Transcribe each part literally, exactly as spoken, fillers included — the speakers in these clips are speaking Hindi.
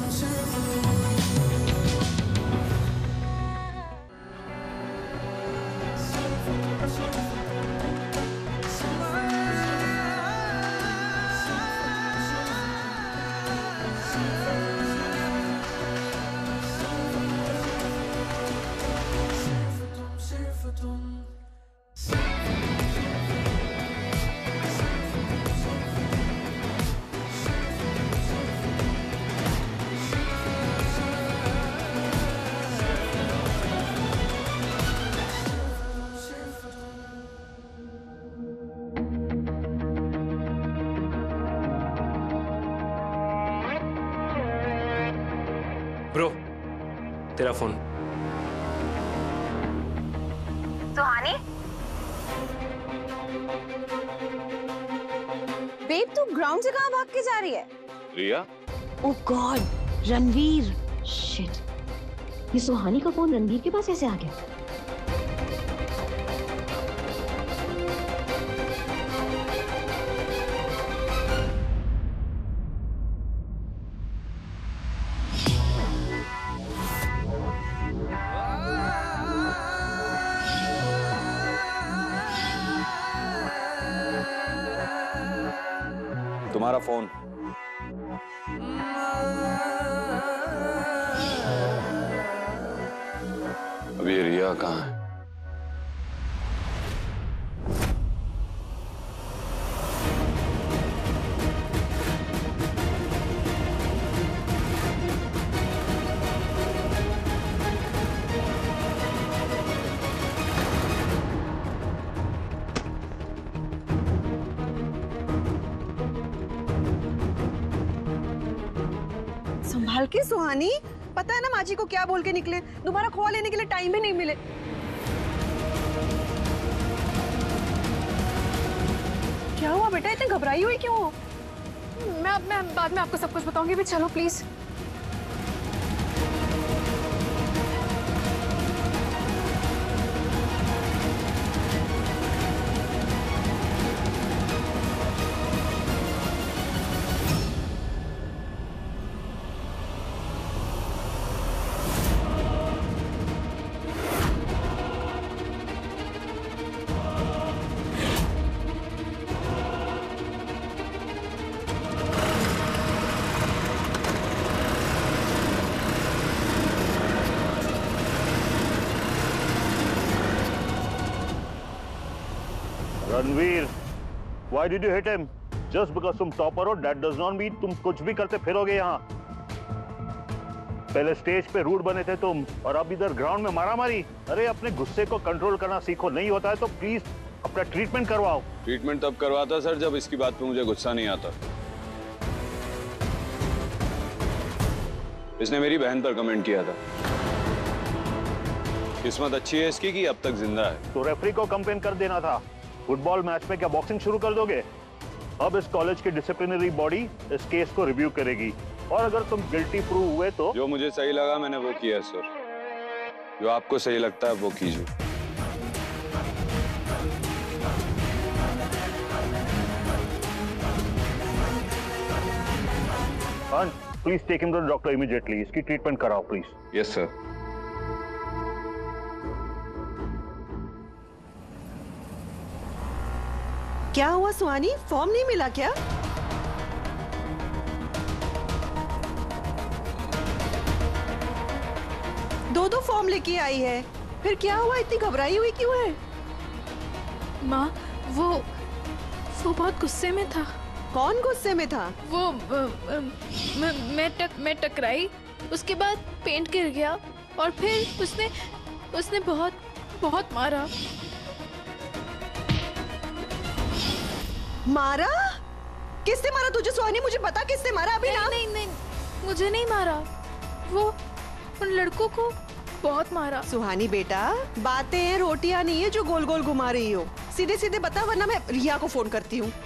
ब्रो, तेरा फोन। सुहानी? बेब, तू ग्राउंड से कहाँ भाग के जा रही है? Riya? Oh God, Ranveer. Shit, ये सुहानी का फोन रणवीर के पास कैसे आ गया? तुम्हारा फोन। अब ये रिया कहाँ है? संभाल के सुहानी, पता है ना माँ जी को क्या बोल के निकले, दोबारा खोआ लेने के लिए टाइम भी नहीं मिले। क्या हुआ बेटा, इतनी घबराई हुई क्यों हो? मैं मैं बाद में आपको सब कुछ बताऊंगी, भी चलो please. Ranveer, why did you hit him? Just because तुम टॉपर हो, that does not mean तुम कुछ भी करते फिरोगे यहाँ। पहले स्टेज पे रूड बने थे तुम, और अब इधर ग्राउंड में मारा मारी। अरे अपने गुस्से को कंट्रोल करना सीखो, नहीं होता है तो प्लीज अपना ट्रीटमेंट करवाओ। ट्रीटमेंट तब करवाता सर जब इसकी बात पे मुझे गुस्सा नहीं आता। इसने मेरी बहन पर कमेंट किया था। किस्मत अच्छी है इसकी कि अब तक जिंदा है। तो रेफरी को कंप्लेन कर देना था। फुटबॉल मैच में क्या बॉक्सिंग शुरू कर दोगे? अब इस कॉलेज की डिसिप्लिनरी बॉडी इस केस को रिव्यू करेगी, और अगर तुम गिल्टी प्रूव हुए तो जो मुझे सही लगा मैंने वो किया सर। जो आपको सही लगता है वो कीजिए। Please take him to the doctor immediately. इसकी ट्रीटमेंट कराओ प्लीज। Yes sir. क्या हुआ सुहानी, फॉर्म नहीं मिला क्या? दो दो फॉर्म लेके आई है, फिर क्या हुआ, इतनी घबराई हुई क्यों है? माँ, वो वो बहुत गुस्से में था। कौन गुस्से में था? वो आ, आ, मैं मैं, टक, मैं टकराई, उसके बाद पेंट गिर गया और फिर उसने उसने बहुत बहुत मारा। मारा? किसने मारा तुझे सुहानी, मुझे बता किसने मारा अभी? नहीं, नाम? नहीं नहीं मुझे नहीं मारा, वो उन लड़कों को बहुत मारा। सुहानी बेटा, बातें हैं रोटियां नहीं है जो गोल गोल घुमा रही हो। सीधे सीधे बता, वरना मैं रिया को फोन करती हूँ।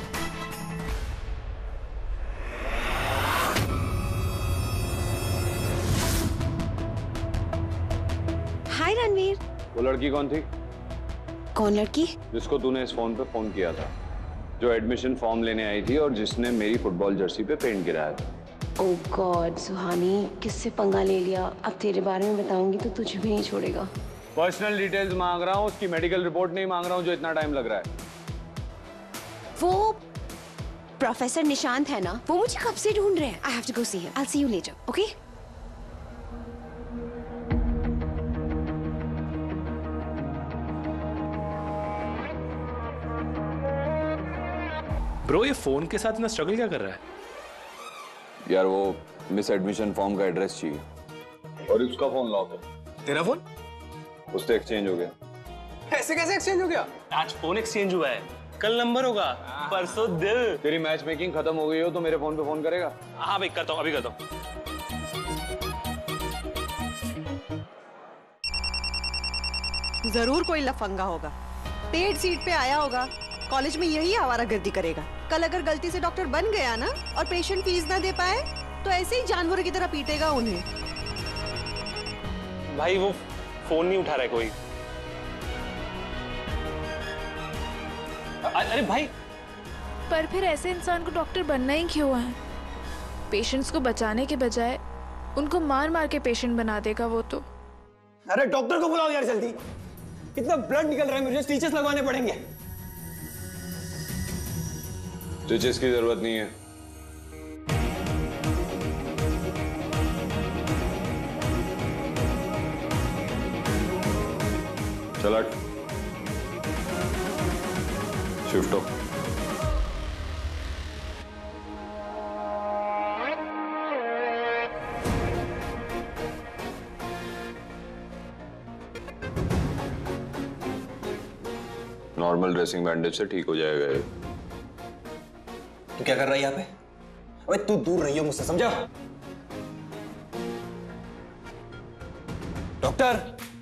हाय रणवीर। वो लड़की कौन थी? कौन लड़की? जिसको तूने इस फोन पे फोन किया था, जो एडमिशन फॉर्म लेने आई थी और जिसने मेरी फुटबॉल जर्सी पे पेंट गिराया था। ओह गॉड सुहानी, किससे पंगा ले लिया? अब तेरे बारे में बताऊंगी तो तुझे भी नहीं छोड़ेगा। पर्सनल डिटेल्स मांग रहा हूँ, उसकी मेडिकल रिपोर्ट नहीं मांग रहा हूँ जो इतना टाइम लग रहा है। वो प्रोफेसर निशांत है ना, वो मुझे कब से ढूंढ रहे हैं। I have to go see him. I will see you later, okay? Bro, ये फोन के साथ इतना स्ट्रगल क्या कर रहा है? यार वो मिस एडमिशन फॉर्म का एड्रेस चाहिए और उसका फोन लॉक है। तेरा फोन उससे एक्सचेंज हो गया। ऐसे कैसे एक्सचेंज हो गया? आज फोन एक्सचेंज हुआ है, कल नंबर होगा, परसों दिल। तेरी मैच मेकिंग खत्म हो गई हो तो मेरे फोन पे फोन करेगा? हाँ भाई, करता हूँ, अभी करता हूँ। जरूर कोई लफंगा होगा, पेड सीट पे आया होगा, कॉलेज में यही आवारागर्दी करेगा। कल अगर गलती से डॉक्टर बन गया ना और पेशेंट फीस ना दे पाए तो ऐसे ही जानवरों की तरह पीटेगा उन्हें। भाई वो फोन नहीं उठा रहा है कोई। अरे भाई, पर फिर ऐसे इंसान को डॉक्टर बनना ही क्यों है? पेशेंट्स को बचाने के बजाय उनको मार मार के पेशेंट बना देगा वो तो। अरे डॉक्टर को बुलाओ यार जल्दी, कितना ब्लड निकल रहा है, मुझे स्टिचेस लगवाने पड़ेंगे। स्टिचेस की जरूरत नहीं है। चल हट, शिफ्ट हो। नॉर्मल ड्रेसिंग बैंडेज से ठीक हो जाएगा ये। तू क्या कर रहा है यहाँ पे? अबे तू दूर रही हो मुझसे, समझा? डॉक्टर,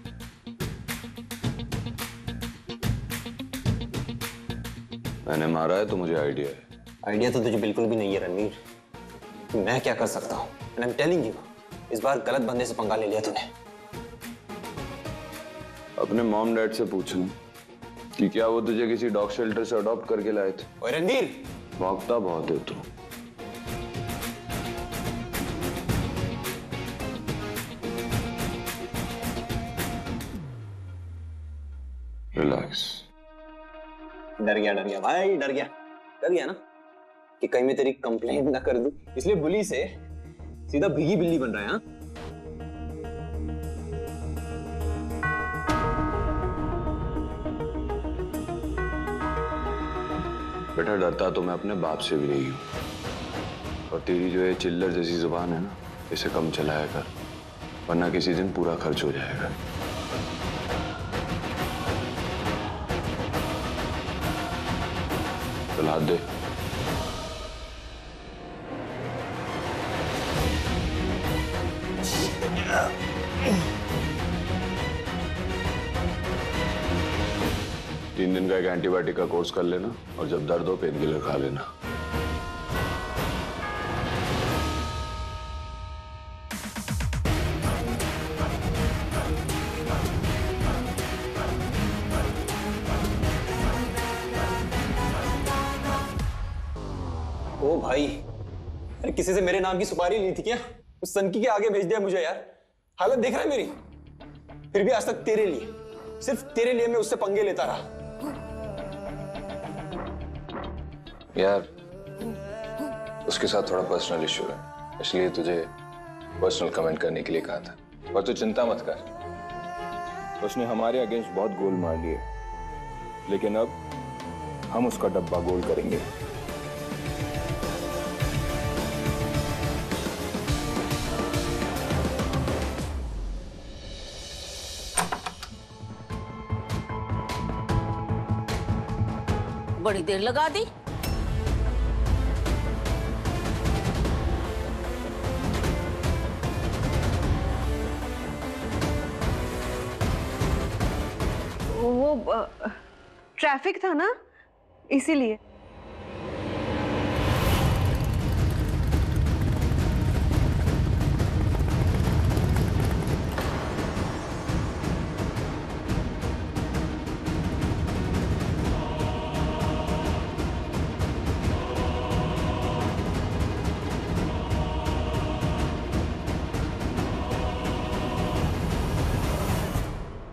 मैंने मारा है तो मुझे आइडिया है। आइडिया तो तुझे बिल्कुल भी नहीं है रणवीर। मैं क्या कर सकता हूँ? And I am telling you, इस बार गलत बंदे से पंगा ले लिया तूने। अपने मॉम डैड से पूछूं कि क्या वो तुझे किसी डॉग शेल्टर से अडॉप्ट करके लाए थे? ओए रणवीर, भौंकता बहुत है तू। रिलैक्स। डर गया डर गया भाई, डर गया डर गया ना कि कहीं मैं तेरी कंप्लेंट ना कर दूं, इसलिए बुली से सीधा भीगी बिल्ली बन रहा है। हाँ, बेटा डरता तो मैं अपने बाप से भी नहीं हूं, और तेरी जो ये चिल्लर जैसी जुबान है ना, इसे कम चलाया कर, वरना किसी दिन पूरा खर्च हो जाएगा। चल हाथ दे। तीन दिन का एक एंटीबायोटिक का कोर्स कर लेना और जब दर्द हो पेन किलर खा लेना। ओ भाई, अरे किसी से मेरे नाम की सुपारी ली थी क्या? उस सनकी के आगे भेज दिया मुझे यार। हालत देख रहा है मेरी। फिर भी आज तक तेरे लिए, सिर्फ तेरे लिए मैं उससे पंगे लेता रहा। यार उसके साथ थोड़ा पर्सनल इश्यू है, इसलिए तुझे पर्सनल कमेंट करने के लिए कहा था। पर तू चिंता मत कर, उसने हमारे अगेंस्ट बहुत गोल मार लिए, लेकिन अब हम उसका डब्बा गोल करेंगे। बड़ी देर लगा दी। वो ट्रैफिक था ना, इसीलिए।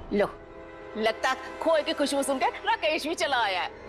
लो, लगता खोए की खुशबू सुनकर राकेश भी चला आया है।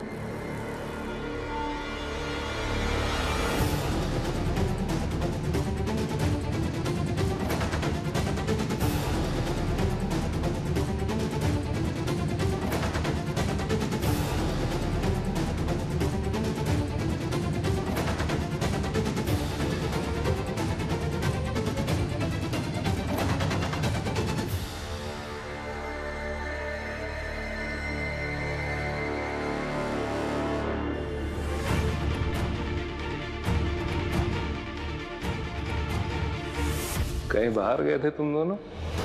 कहीं बाहर गए थे तुम दोनों?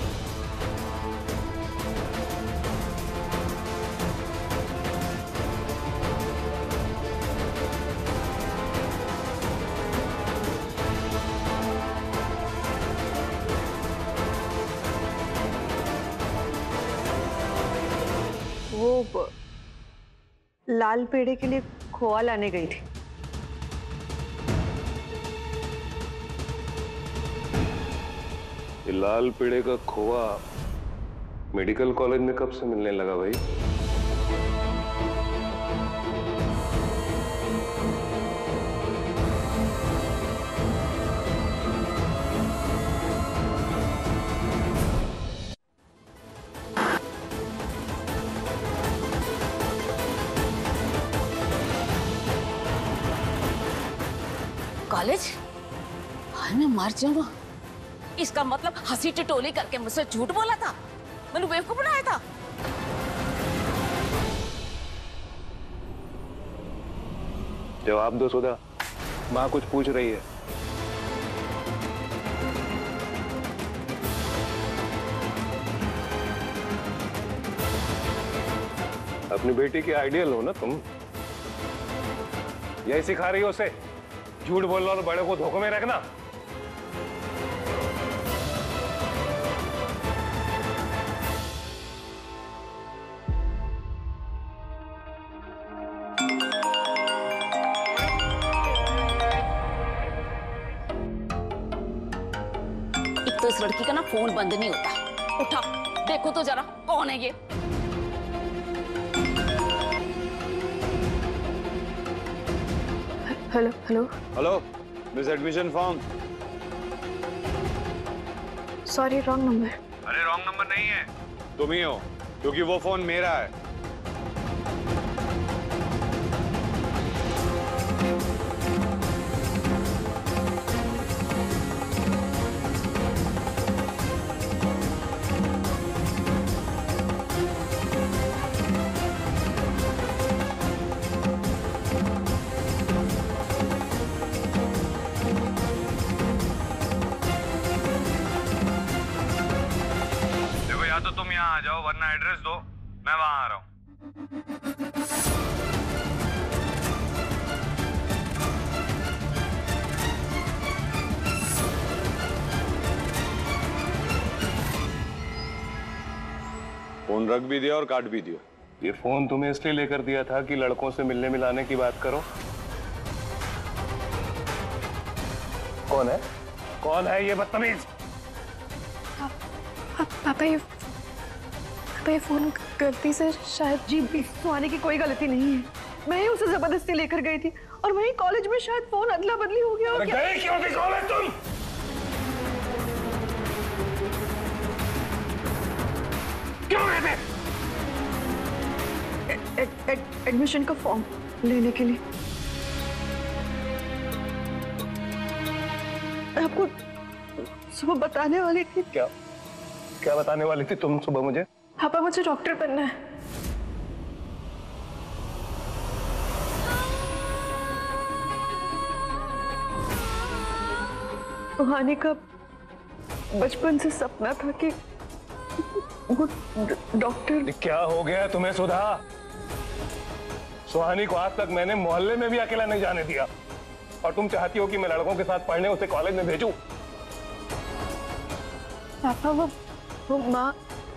वो लाल पेड़े के लिए खोआ लाने गई थी। ये लाल पेड़े का खोआ मेडिकल कॉलेज में कब से मिलने लगा भाई? कॉलेज? हाय मैं मर जाऊंगा। इसका मतलब हंसी टिटोली करके मुझसे झूठ बोला था, मैंने बेवकूफ बनाया था। जवाब दो सुधा, माँ कुछ पूछ रही है। अपनी बेटी की आइडियल हो ना तुम, यही सिखा रही हो उसे झूठ बोलना और बड़े को धोखे में रखना। एक तो इस लड़की का ना फोन बंद नहीं होता। उठा, देखो तो जरा कौन है ये। Hello hello hello miss admission form. Sorry wrong number. अरे रॉन्ग नंबर नहीं है, तुम ही हो, क्योंकि वो फोन मेरा है। या तो तुम यहाँ आ जाओ वरना एड्रेस दो, मैं वहां आ रहा हूँ। फोन रख भी दिया और काट भी दिया। ये फोन तुम्हें इसलिए लेकर दिया था कि लड़कों से मिलने मिलाने की बात करो। कौन है कौन है ये बदतमीज? पापा ये पापा ये फोन गलती से शायद। जी सुहानी की कोई गलती नहीं है, मैं ही उसे जबरदस्ती लेकर गई थी और वहीं कॉलेज में शायद फोन अदला बदली हो गया। अरे गए क्यों थी कॉलेज तुम? क्यों गए थे? एड, एड, एडमिशन का फॉर्म लेने के लिए। मैं आपको सुबह बताने वाली थी। क्या क्या बताने वाली थी तुम सुबह मुझे? पापा मुझे डॉक्टर बनना है। सुहानी का बचपन से सपना था कि वो डॉक्टर। क्या हो गया तुम्हें सुधा? सुहानी को आज तक मैंने मोहल्ले में भी अकेला नहीं जाने दिया और तुम चाहती हो कि मैं लड़कों के साथ पढ़ने उसे कॉलेज में भेजूं? पापा वो वो माँ।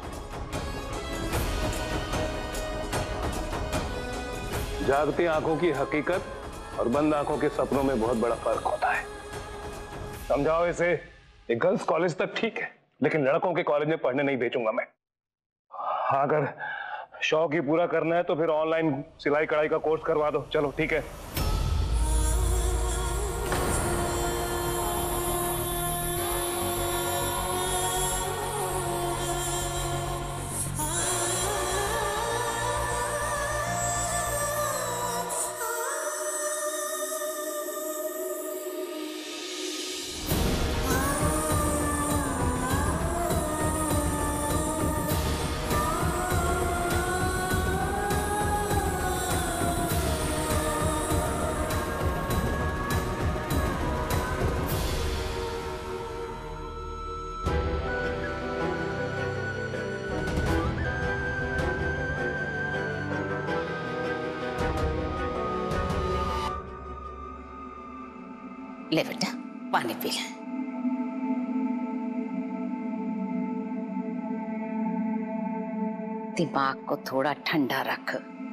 जागती आंखों की हकीकत और बंद आंखों के सपनों में बहुत बड़ा फर्क होता है, समझाओ इसे। ये गर्ल्स कॉलेज तक ठीक है, लेकिन लड़कों के कॉलेज में पढ़ने नहीं भेजूंगा मैं। हाँ, अगर शौक ही पूरा करना है तो फिर ऑनलाइन सिलाई कढ़ाई का कोर्स करवा दो। चलो ठीक है। ले बेटा पानी पी ले। दिमाग को थोड़ा ठंडा रख।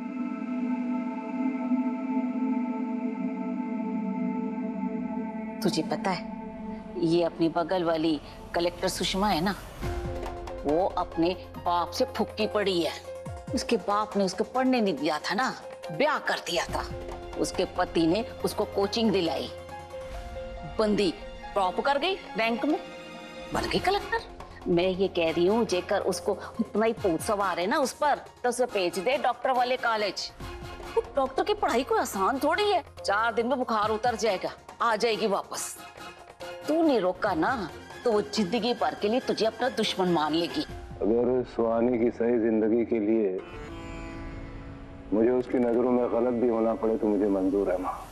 तुझे पता है ये अपनी बगल वाली कलेक्टर सुषमा है ना, वो अपने बाप से फुक्की पड़ी है। उसके बाप ने उसको पढ़ने नहीं दिया था ना, ब्याह कर दिया था। उसके पति ने उसको कोचिंग दिलाई, बंदी टॉप कर गई, रैंक में बन गई कलेक्टर। मैं ये कह रही हूँ जेकर उसको इतना ही पूछ सवार है ना उस पर, तो उसे भेज दे डॉक्टर वाले कॉलेज। डॉक्टर की पढ़ाई कोई आसान थोड़ी है, चार दिन में बुखार उतर जाएगा, आ जाएगी वापस। तू नहीं रोका ना तो वो जिंदगी भर के लिए तुझे अपना दुश्मन मान लेगी। अगर सुहानी की सही जिंदगी के लिए मुझे उसकी नजरों में गलत भी होना पड़े तो मुझे मंजूर है माँ,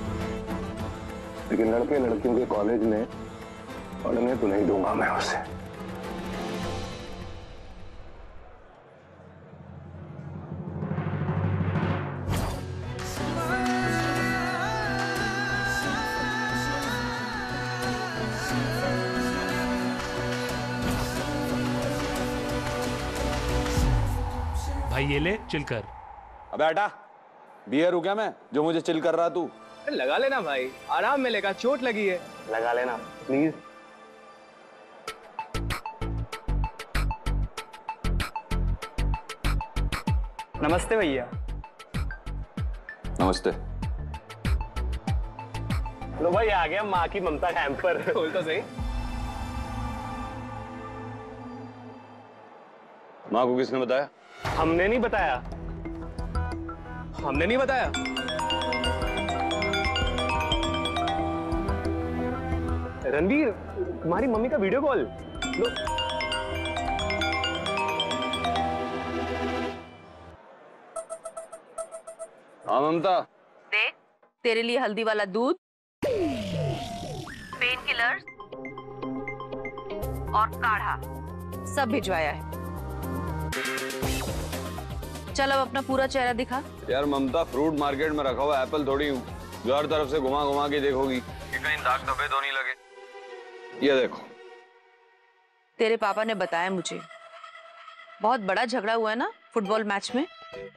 लेकिन लड़के लड़कियों के कॉलेज में पढ़ने तो नहीं दूंगा मैं उसे। भाई ये ले चिल कर। अबे हटा, बियर हूं क्या मैं जो मुझे चिल कर रहा तू? लगा लेना भाई, आराम मिलेगा, चोट लगी है। लगा लेना प्लीज। नमस्ते भैया। नमस्ते। लो भाई आ गया माँ की ममता का हैम्पर। बोल तो सही। माँ को किसने बताया? हमने नहीं बताया, हमने नहीं बताया। रणवीर, तुम्हारी मम्मी का वीडियो कॉल लो। हाँ ममता, देख तेरे लिए हल्दी वाला दूध, पेन किलर्स और काढ़ा सब भिजवाया है। चल अब अपना पूरा चेहरा दिखा। यार ममता, फ्रूट मार्केट में रखा हुआ एप्पल थोड़ी हूँ जो हर तरफ से घुमा घुमा के देखोगी कि कहीं दाग धब्बे तो नहीं लगे। ये देखो। तेरे पापा ने बताया मुझे, बहुत बड़ा झगड़ा हुआ है ना फुटबॉल मैच में।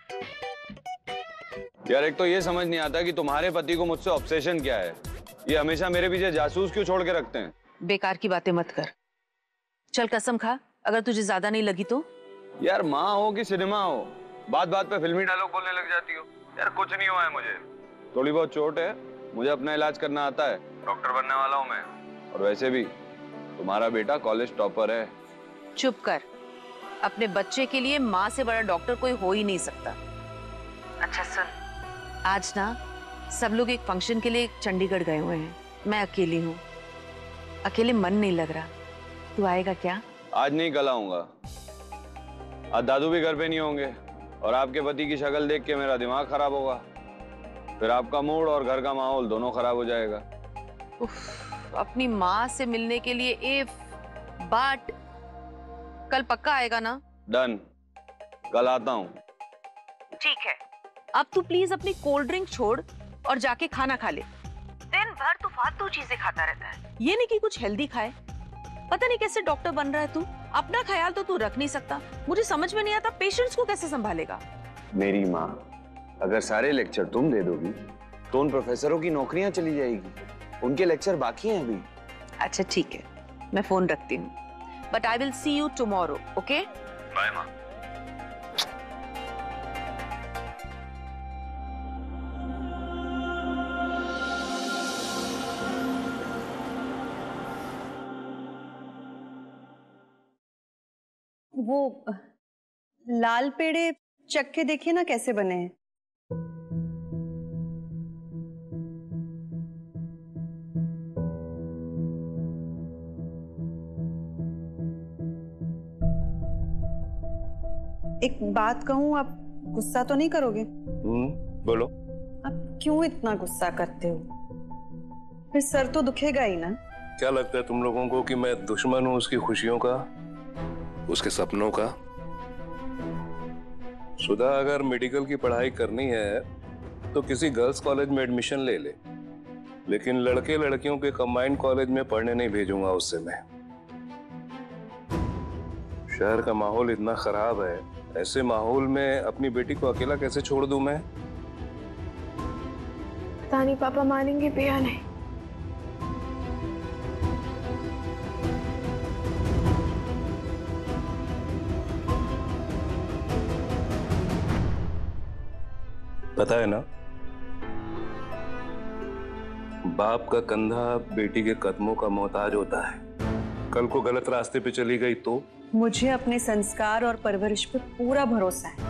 यार एक तो ये समझ नहीं आता कि तुम्हारे पति को मुझसे ऑब्सेशन क्या है, ये हमेशा मेरे पीछे जासूस क्यों छोड़ के रखते हैं? बेकार की बातें मत कर, चल कसम खा, अगर तुझे ज्यादा नहीं लगी तो। यार माँ हो कि सिनेमा हो, बात बात पे फिल्मी डायलॉग बोलने लग जाती हो। यार कुछ नहीं हुआ है मुझे, थोड़ी बहुत चोट है, मुझे अपना इलाज करना आता है, डॉक्टर बनने वाला हूँ मैं। और वैसे भी तुम्हारा बेटा कॉलेज टॉपर है। चुप कर, अपने बच्चे के लिए माँ से बड़ा डॉक्टर कोई हो ही नहीं सकता। अच्छा सुन, आज ना सब लोग एक फंक्शन के लिए चंडीगढ़ गए हुए हैं, मैं अकेली हूँ, अकेले मन नहीं लग रहा, तू आएगा क्या? आज नहीं, कल आऊंगा। आज दादू भी घर पे नहीं होंगे और आपके पति की शक्ल देख के मेरा दिमाग खराब होगा, फिर आपका मूड और घर का माहौल दोनों खराब हो जाएगा। उफ, अपनी माँ से मिलने के लिए इफ बट कल पक्का आएगा ना? डन, कल आता हूँ। ठीक है, अब तू प्लीज अपनी कोल्ड ड्रिंक छोड़ और जाके खाना खा ले। दिन भर तू फालतू चीजें खाता रहता है, ये नहीं कि कुछ हेल्दी खाए। पता नहीं कैसे डॉक्टर बन रहा है तू, अपना ख्याल तो तू रख नहीं सकता। मुझे समझ में नहीं आता पेशेंट्स को कैसे संभालेगा। मेरी माँ, अगर सारे लेक्चर तुम दे दोगी तो उन प्रोफेसरों की नौकरियां चली जाएगी, उनके लेक्चर बाकी हैं अभी। अच्छा ठीक है, मैं फोन रखती हूँ, but I will see you tomorrow, okay? Bye माँ। वो लाल पेड़े चक्के देखिए ना कैसे बने हैं। एक बात कहूं, आप गुस्सा तो नहीं करोगे? हम्म, बोलो। आप क्यों इतना गुस्सा करते हो? फिर सर तो दुखेगा ही ना। क्या लगता है तुम लोगों को कि मैं दुश्मन हूं उसकी खुशियों का, उसके सपनों का? सुधा, अगर मेडिकल की पढ़ाई करनी है तो किसी गर्ल्स कॉलेज में एडमिशन ले ले, लेकिन लड़के लड़कियों के कंबाइंड कॉलेज में पढ़ने नहीं भेजूंगा उससे मैं। शहर का माहौल इतना खराब है, ऐसे माहौल में अपनी बेटी को अकेला कैसे छोड़ दूं मैं? पता नहीं पापा मानेंगे भी या नहीं। पता है ना, बाप का कंधा बेटी के कदमों का मोहताज होता है। कल को गलत रास्ते पे चली गई तो? मुझे अपने संस्कार और परवरिश पे पूरा भरोसा है।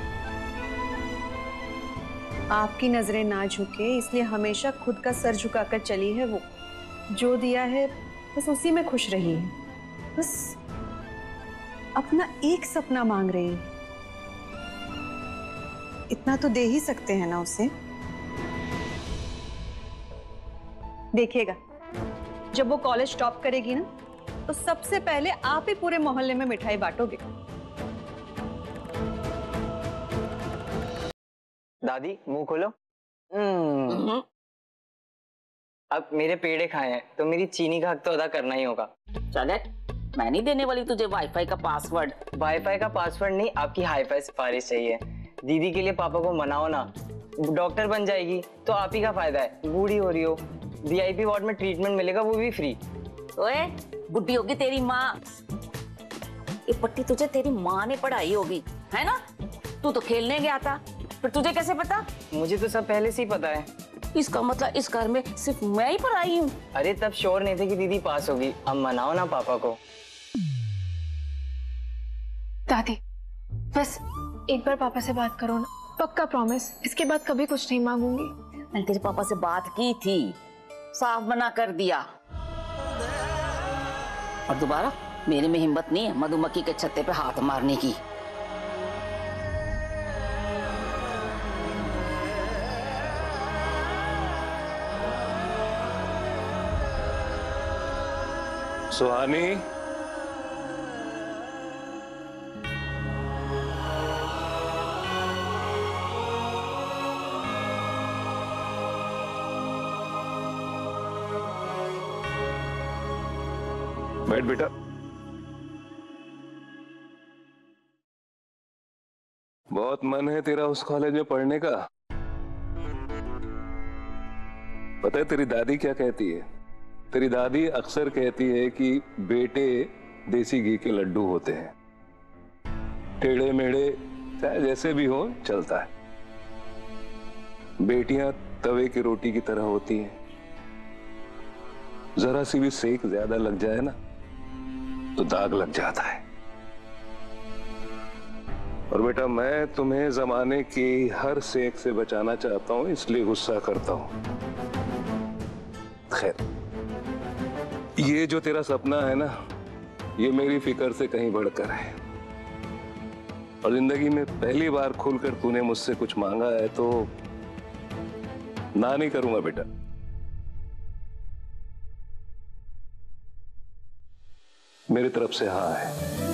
आपकी नजरें ना झुके इसलिए हमेशा खुद का सर झुकाकर चली है वो। जो दिया है बस उसी में खुश रही है। बस अपना एक सपना मांग रही है, इतना तो दे ही सकते हैं ना उसे। देखिएगा, जब वो कॉलेज टॉप करेगी ना तो सबसे पहले आप ही पूरे मोहल्ले में मिठाई बांटोगे। दादी मुंह खोलो। हम्म। अब मेरे पेड़े खाए हैं तो मेरी चीनी का हक तो अदा करना ही होगा। चले, मैं नहीं देने वाली तुझे वाईफाई का पासवर्ड। वाईफाई का पासवर्ड नहीं, आपकी हाईफाई सिफारिश चाहिए। दीदी के लिए पापा को मनाओ ना, डॉक्टर बन जाएगी तो आप ही का फायदा है। बूढ़ी हो रही हो, वीआईपी वार्ड में ट्रीटमेंट मिलेगा, वो भी फ्री। ओए, बुढ़ी होगी तेरी माँ। ये पट्टी तुझे तेरी माँ ने पढ़ाई होगी, है ना? तू तो खेलने गया था, फिर तुझे कैसे पता? मुझे तो सब पहले से ही पता है। इसका मतलब इस घर में सिर्फ मैं ही पढ़ाई हूँ। अरे तब श्योर नहीं थे कि दीदी पास होगी। अब मनाओ ना पापा को। दादी बस एक बार पापा से बात करो ना, पक्का प्रॉमिस। इसके बाद कभी कुछ नहीं मांगूंगी। मैंने तेरे पापा से बात की थी, साफ मना कर दिया। और दोबारा मेरे में हिम्मत नहीं है मधुमक्खी के छत्ते पे हाथ मारने की। सुहानी, बैठ बेटा। बहुत मन है तेरा उस कॉलेज में पढ़ने का। पता है तेरी दादी क्या कहती है? तेरी दादी अक्सर कहती है कि बेटे देसी घी के लड्डू होते हैं, टेढ़े मेढ़े चाहे जैसे भी हो चलता है। बेटियां तवे की रोटी की तरह होती हैं, जरा सी भी सेक ज्यादा लग जाए ना तो दाग लग जाता है। और बेटा मैं तुम्हें जमाने की हर सेक से बचाना चाहता हूं, इसलिए गुस्सा करता हूं। खैर, ये जो तेरा सपना है ना, ये मेरी फिक्र से कहीं बढ़कर है। और जिंदगी में पहली बार खुलकर तूने मुझसे कुछ मांगा है तो ना नहीं करूंगा बेटा। मेरी तरफ से हाँ है।